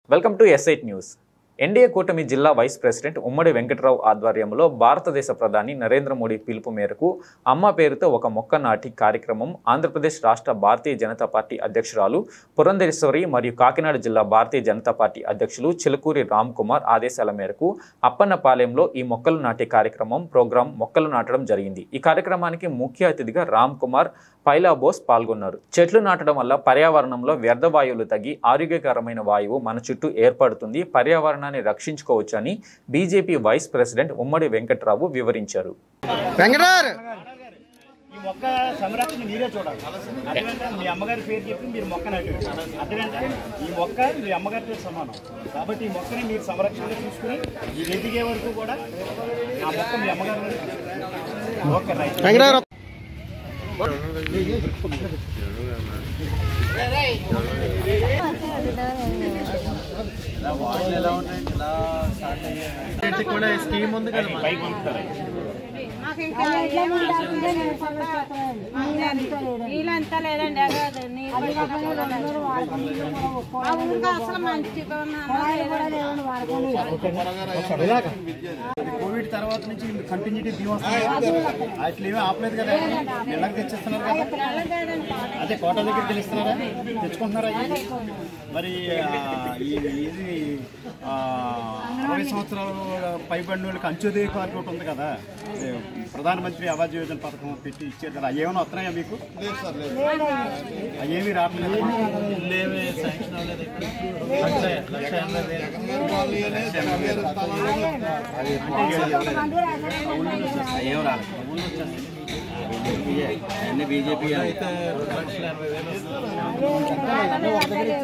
Welcome to S8 news. NDA కూటమి జిల్లా vice president ఉమ్మడి వెంకట్రావు ఆధ్వర్యంలో భారతదేశ ప్రధాని నరేంద్ర మోడీ పిలుపు మేరకు అమ్మ పేరుతో ఒక మొక్క నాటి కార్యక్రమం ఆంధ్రప్రదేశ్ రాష్ట్ర భారతీయ జనతా పార్టీ అధ్యక్షురాలు పురంధేశ్వరి మరియు కాకినాడ జిల్లా భారతీయ జనతా పార్టీ అధ్యక్షులు చిలుకూరి రామ్ కుమార్ ఆదేశాల మేరకు అప్పన్నపాలెంలో ఈ మొక్కలు నాటే ప్రోగ్రాం మొక్కలు నాటడం జరిగింది. ఈ కార్యక్రమానికి ముఖ్య అతిథిగా రామ్ కుమార్ పైలాబోస్ పాల్గొన్నారు. చెట్లు నాటడం వల్ల పర్యావరణంలో వ్యర్థ వాయువులు తగ్గి ఆరోగ్యకరమైన వాయువు మన చుట్టూ ఏర్పడుతుంది, పర్యావరణాన్ని రక్షించుకోవచ్చని బీజేపీ వైస్ ప్రెసిడెంట్ ఉమ్మడి వెంకట్రావు వివరించారు. ఈ మొక్క సంరక్షణ మీరే చూడాలి. అదేంటే మీ అమ్మగారి పేరు చెప్పి మీరు మొక్క నాటారు. అదేంటే ఈ మొక్క మీ అమ్మగారితో సమానం కాబట్టి ఈ మొక్కని మీరు సంరక్షణగా చూసుకుని మీరు ఎదిగే వరకు కూడా ఆ మొక్క మీ అమ్మగారు ఓకే రైట్. కూడా స్కీమ్ ఉంది కదా పైకి పంపుతారు. నీళ్ళంతా లేదండి, కోవిడ్ తర్వాత నుంచి కంటిన్యూటీ బియ్యం వస్తుంది. అట్లా ఏమీ ఆపలేదు కదా, నెలకు తెచ్చిస్తున్నారు కదా. అదే కోట దగ్గర తెలుస్తున్నారా, తెచ్చుకుంటున్నారా? మరి ఇది 60 సంవత్సరాలు పైబడిన వాళ్ళకి అంత్యోదయ కార్డు ఒకటి ఉంది కదా, ప్రధానమంత్రి ఆవాస్ యోజన పథకం పెట్టి ఇచ్చారు కదా, అవి ఏమైనా వస్తున్నాయా మీకు? అవేమీ రావట్లేదు. ఏం రాలేదు. బీజేపీ